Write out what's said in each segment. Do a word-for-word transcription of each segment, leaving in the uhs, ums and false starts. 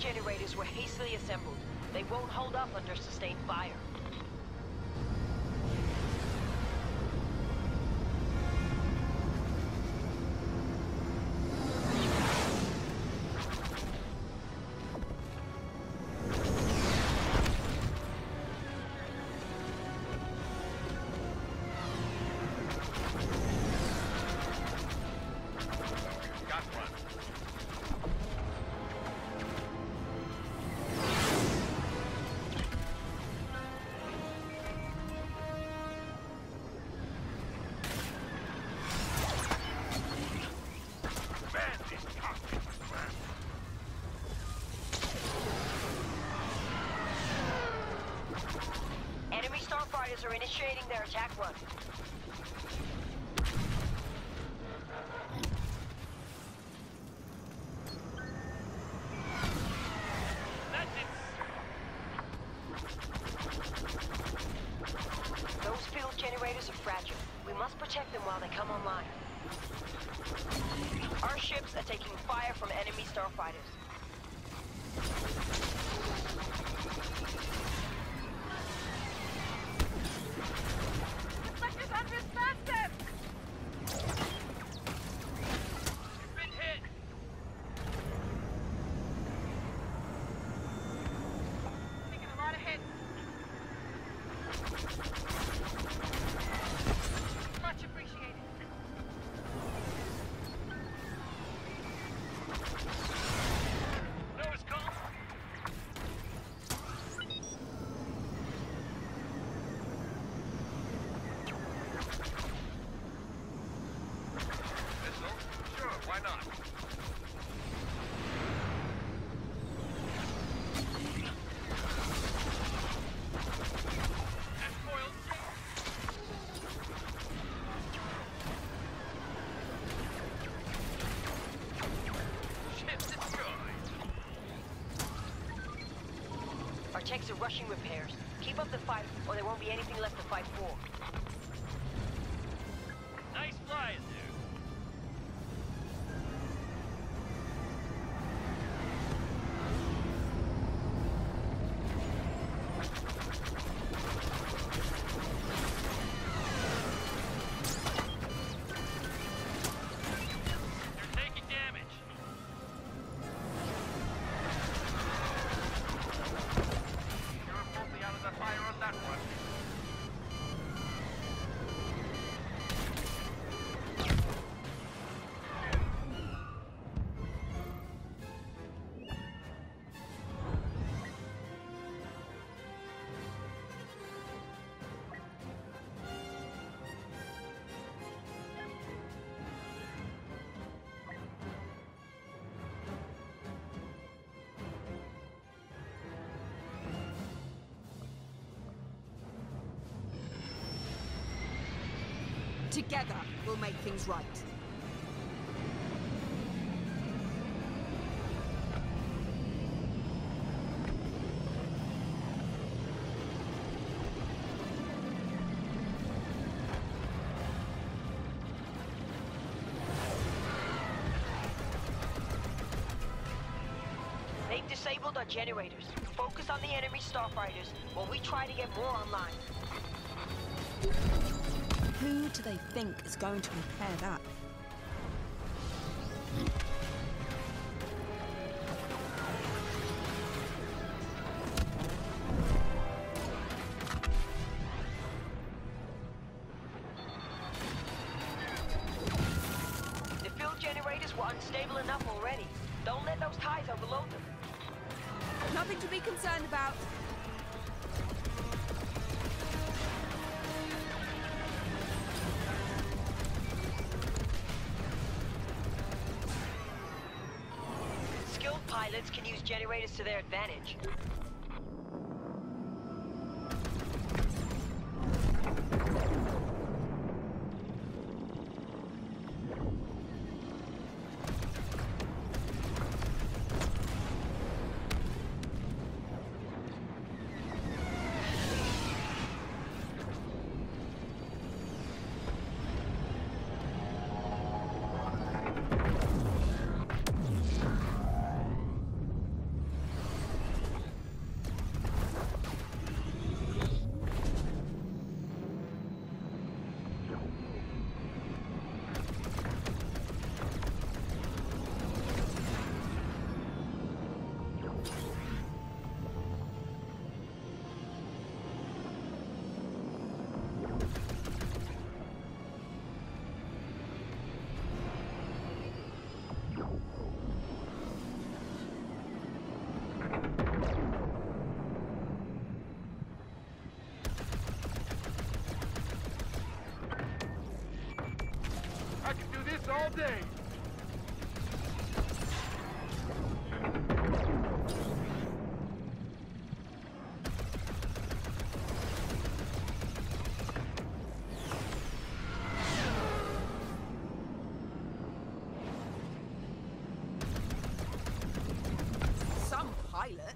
generators were hastily assembled. They won't hold up under sustained fire. Enemy starfighters are initiating their attack run. That's it. Those field generators are fragile. We must protect them while they come online. Our ships are taking fire from enemy starfighters. Why not? Ship destroyed. Our techs are rushing repairs. Keep up the fight, or there won't be anything left to fight for. Nice flying, dude. Together, we'll make things right. They've disabled our generators. Focus on the enemy starfighters while we try to get more online. Who do they think is going to repair that? The field generators were unstable enough already. Don't let those ties overload them. Nothing to be concerned about. Skilled pilots can use generators to their advantage. all day. Some pilot.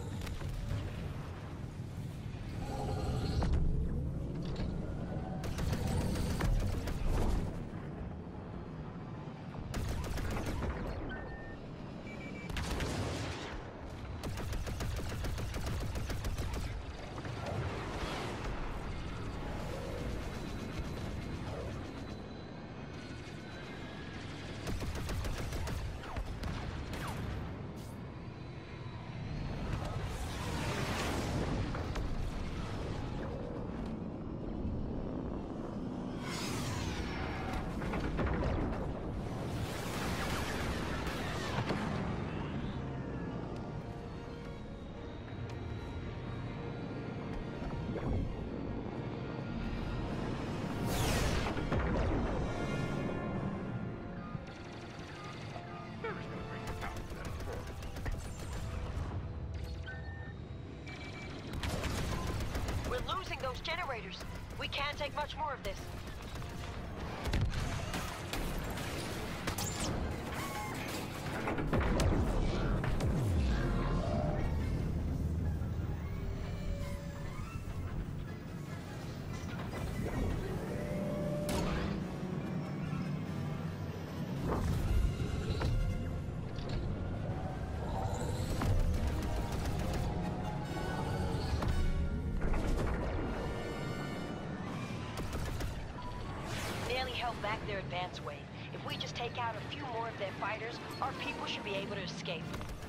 We're losing those generators. We can't take much more of this. Held back their advance wave. If we just take out a few more of their fighters, our people should be able to escape.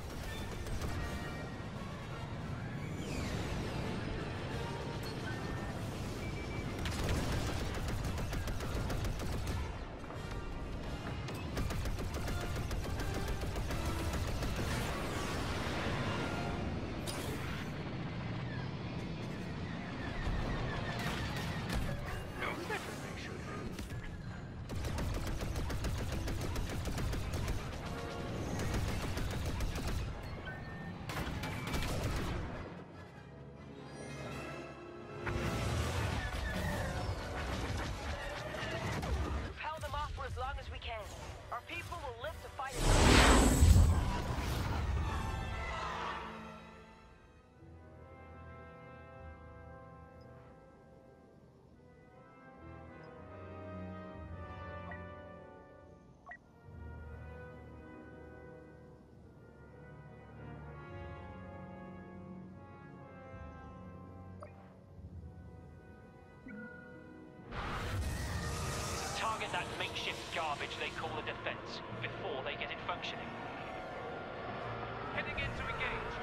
Target that makeshift garbage they call a defense before they get it functioning. Heading in to engage.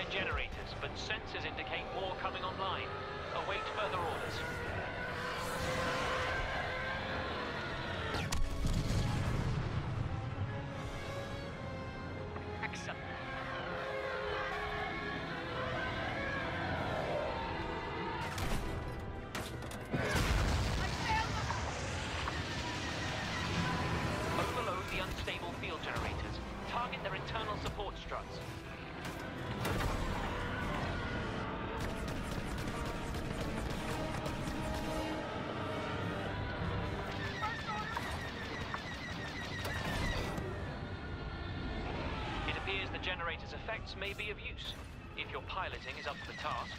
generators, but sensors indicate more coming online. Await further orders. Excellent. Overload the unstable field generators. Target their internal support struts. It appears the generator's effects may be of use, if your piloting is up to the task.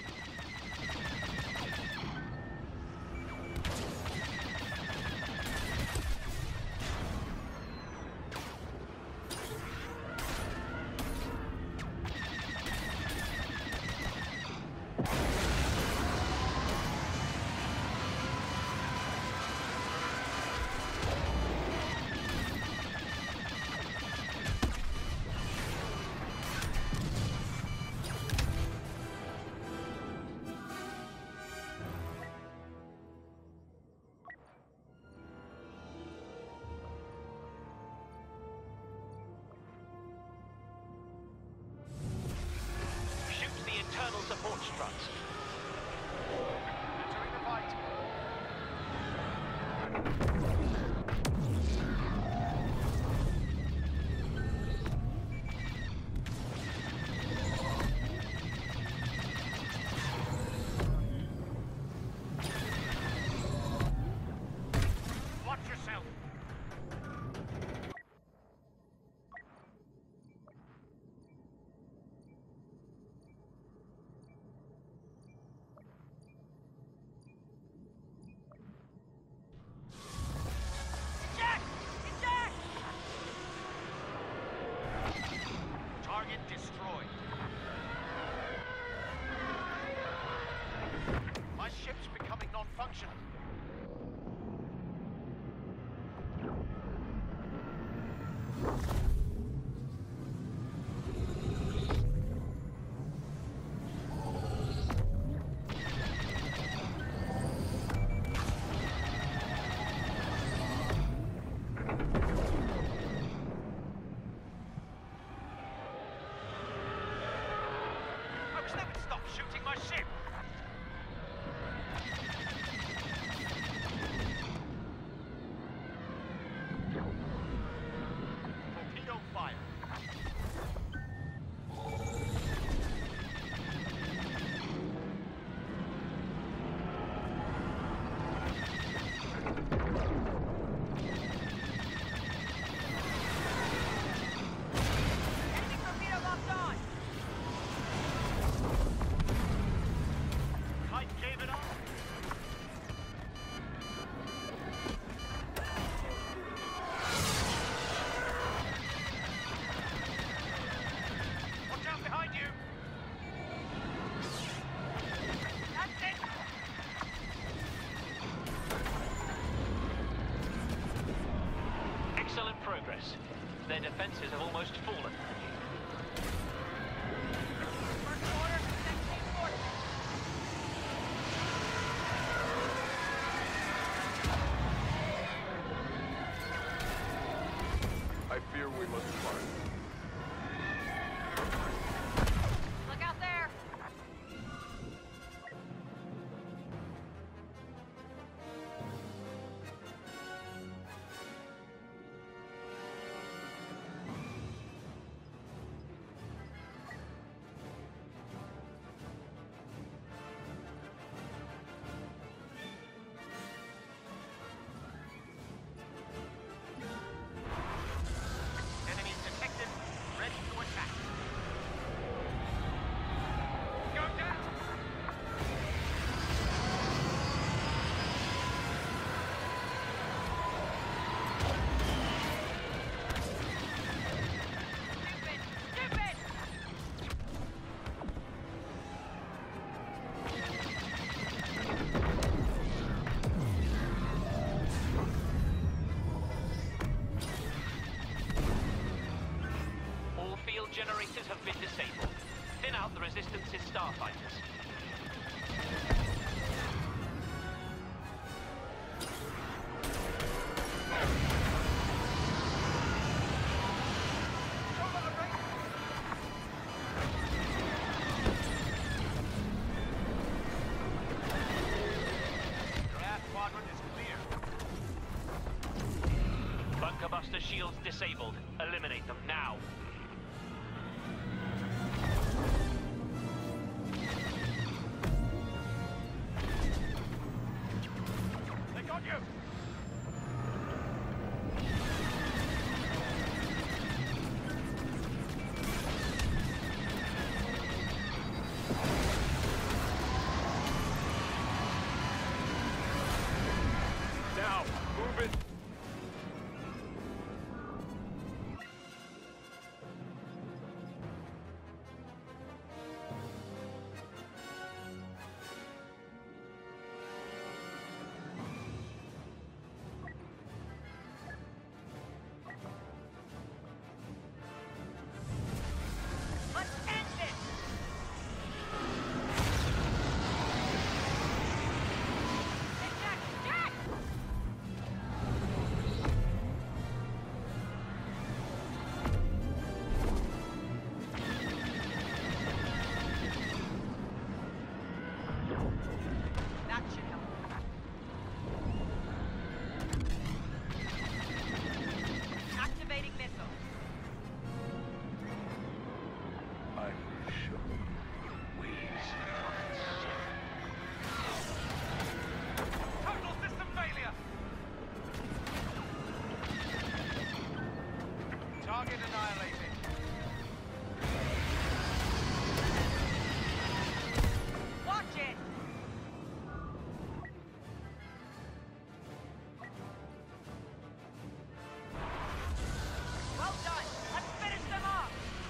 Internal support struts. Entering the fight. Watch yourself. Target destroyed. My ship's becoming non-functional. Stop shooting my ship! Torpedo fire! Enemy torpedo locked on! I gave it up! Watch out behind you! That's it! Excellent progress. Their defenses have almost fallen. First order, section forty. I fear we must part. Look out there! starfighters. Bunker buster shields disabled. Eliminate them now. They got you! Now, move it. Let's end this! Hey, Jack! Jack! That should help. Activating missile. I will show you ways. Total system failure! Target annihilated. Watch it! Well done! Let's finish them off!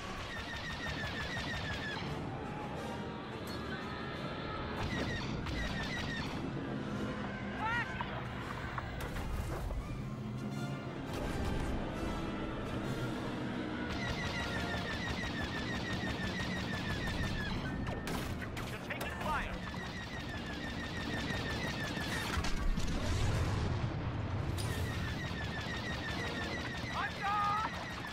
Whack! You're taking fire. I'm gone!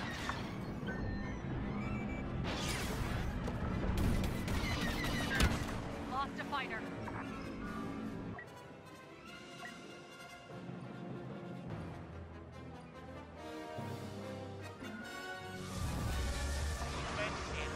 Lost a fighter. Defense in.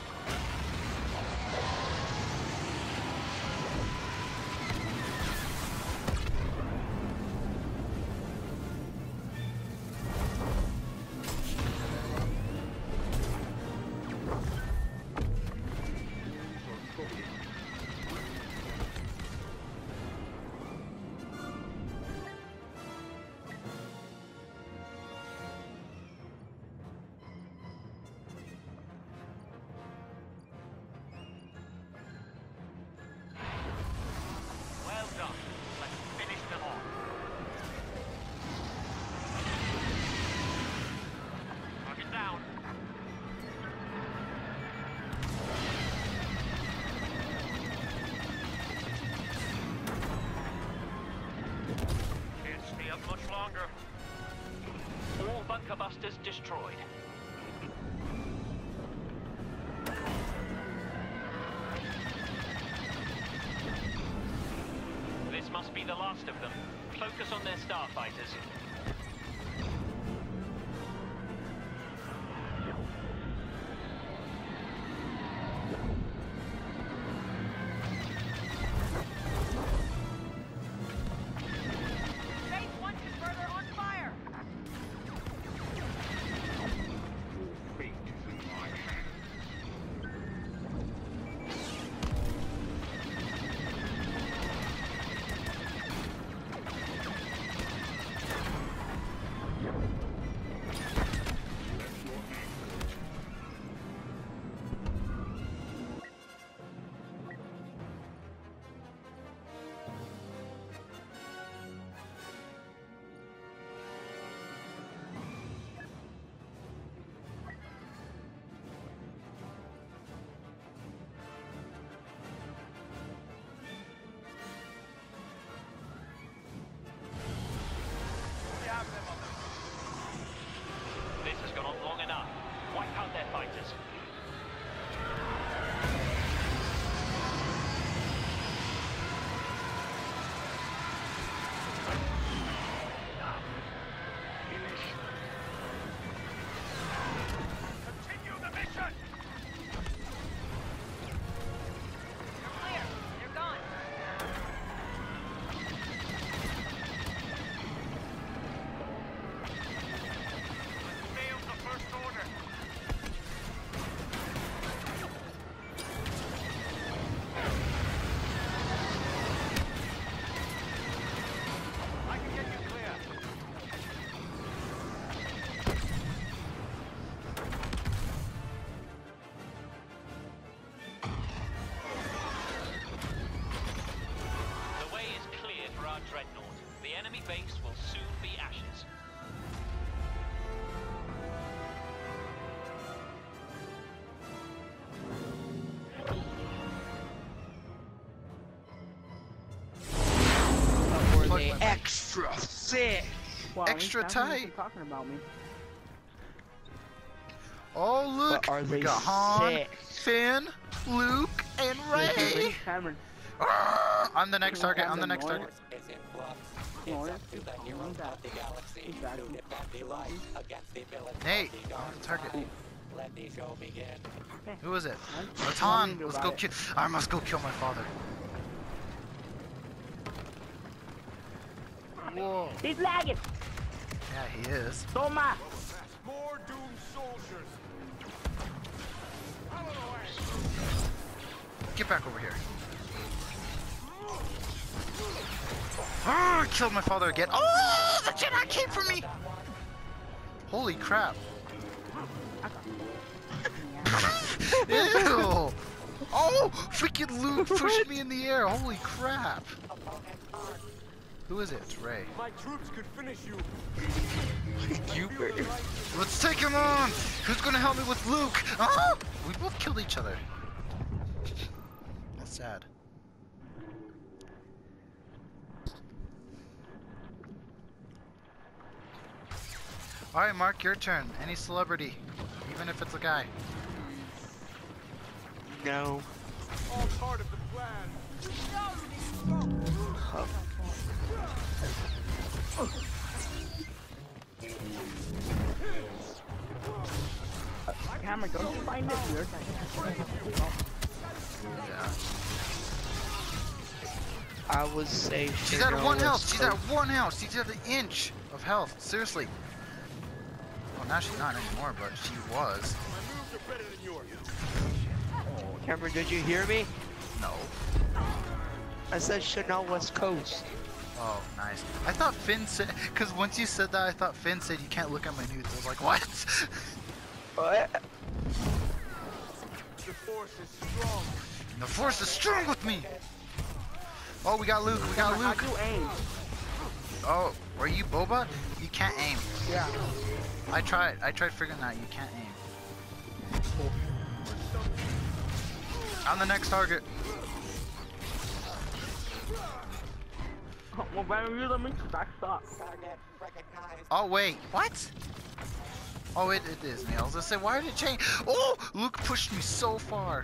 Well done. Let's finish them off. Target down. Can't stay up much longer. All bunker busters destroyed. This must be the last of them. Focus on their starfighters. Phase one converter on fire! Your fate is in my hands. base will soon be ashes. Were they extra thick? Wow, Extra he's definitely tight. talking about me. Oh look, But are we they got Han, sick? Finn, Luke, and Ray. Cameron, Ah, I'm the next Can we target. have I'm the the next noise? target. Lawrence is calling that. He's actually Nate, I'm the target. Okay. Who is it? What It's do you want Han. me to do Let's about go it? kill. I must go kill my father. Whoa. He's lagging. Yeah, he is. Toma. More doomed soldiers. Get back over here. Ah, I killed my father again. Oh, the Jedi came for me. Holy crap. Ew. Oh, freaking Luke pushed me in the air. Holy crap. Who is it? It's Ray. My troops could finish you. Cooper. Let's take him on. Who's gonna help me with Luke? Oh, we both killed each other. That's sad. Alright, Mark, your turn. Any celebrity, even if it's a guy. No. All part of the plan. Cameron, don't you find it weird? Yeah. I would say She's at one health. She's at one health. She's at an inch of health. Seriously. Well, now she's not anymore, but she was. My moves are better than yours. Cameron, did you hear me? No. I said Chanel West Coast. Oh, nice. I thought Finn said, because once you said that, I thought Finn said you can't look at my nudes. I was like, what? What? The force is strong. The force is strong with me. Oh, we got Luke. We got Cameron, Luke. how'd you aim? Oh, are you Boba? You can't aim. Yeah. I tried. I tried figuring that. You can't aim. I'm the next target. Well, when you let me back stop. Oh wait, what? Oh, it, it is me. I was gonna say, why did it change? Oh, Luke pushed me so far.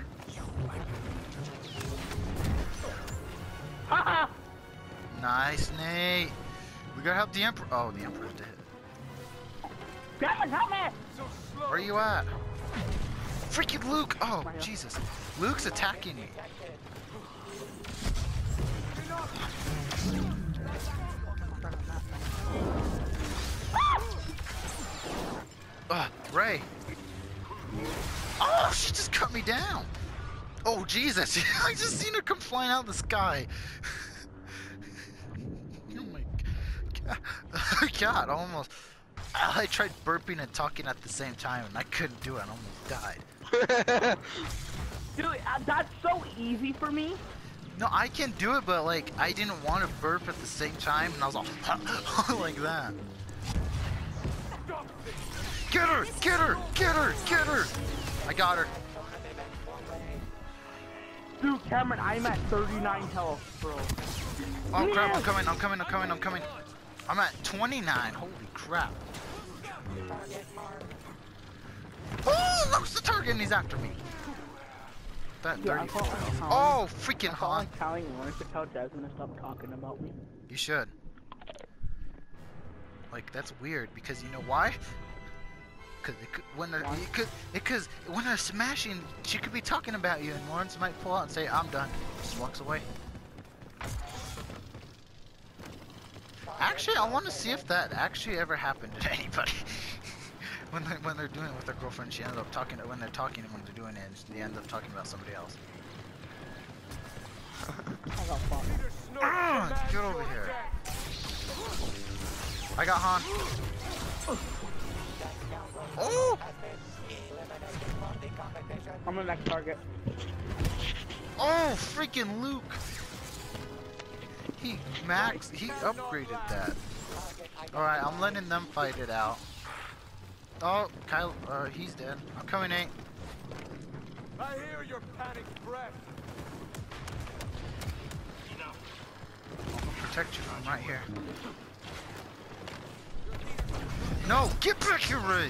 Haha! Nice, Nate. We gotta help the Emperor. Oh, the Emperor's dead. Cameron, help me! So slow. Where are you at? Freaking Luke! Oh, Jesus. Luke's attacking me. Ugh, Ray. Oh, she just cut me down. Oh, Jesus. I just seen her come flying out of the sky. Oh my God. God, almost. I tried burping and talking at the same time and I couldn't do it. I almost died. Dude, uh, that's so easy for me. No, I can do it, but like, I didn't want to burp at the same time and I was all like that. Get her! Get her! Get her! Get her! I got her. Dude, Cameron, I'm at thirty-nine health, bro. Oh crap, I'm coming, I'm coming, I'm coming, I'm coming. I'm at twenty-nine, holy crap. Oh, look, the target and he's after me. That Yeah, I dirty. thought I was telling- Oh, freaking I thought Han. like telling Lawrence to tell Jasmine to stop talking about me. You should. Like, that's weird, because you know why? Cause it could, when they're, Why? it could, it, cause when they're smashing, she could be talking about you, and Lawrence might pull out and say, "I'm done," just walks away. Actually, I want to see if that actually ever happened to anybody. when they when they're doing it with their girlfriend, she ends up talking. When they're talking, and when they're doing it, they end up talking about somebody else. I got fucked. Leader Snoke Ah, commands get over your here. attack. I got Han. Oh! I'm the next target. Oh, freaking Luke! He max, he upgraded that. Alright, I'm letting them fight it out. Oh, Kyle, uh, he's dead. I'm coming, Nate. I hear your panicked breath. I'll protect you. I'm right here. No, get back here, Ray!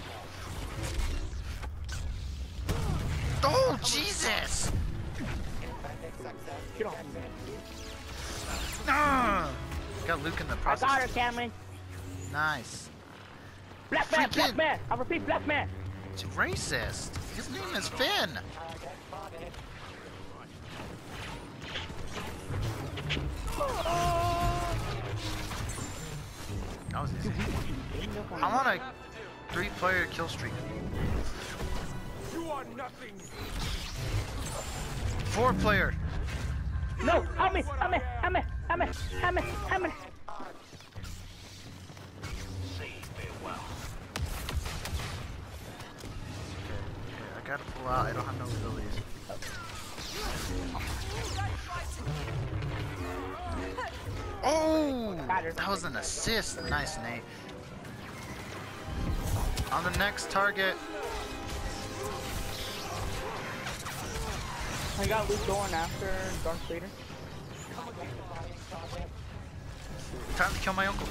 Oh, Jesus! Get off me. Ah! Got Luke in the I process. got her, Cameron. Nice. Black man, Freaking- black man. I repeat, black man. It's racist. His name is Finn. That was easy. I'm on a three-player kill streak. You are nothing. Four-player. No, help me, help me, help me, help me, help me, help me. Okay, I gotta pull out. I don't have no abilities. Oh, that was an assist. Nice, Nate. On the next target. I got Luke going after Darth Vader. Time to kill my uncle.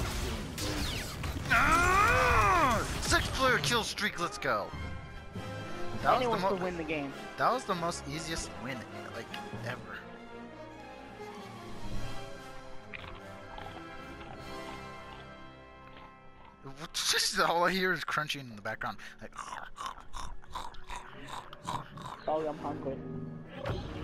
Ah! Six-player kill streak. Let's go. That was Anyone the can mo- win the game. That was the most easiest win, like, ever. Just all I hear is crunching in the background. Like, Oh, I'm hungry.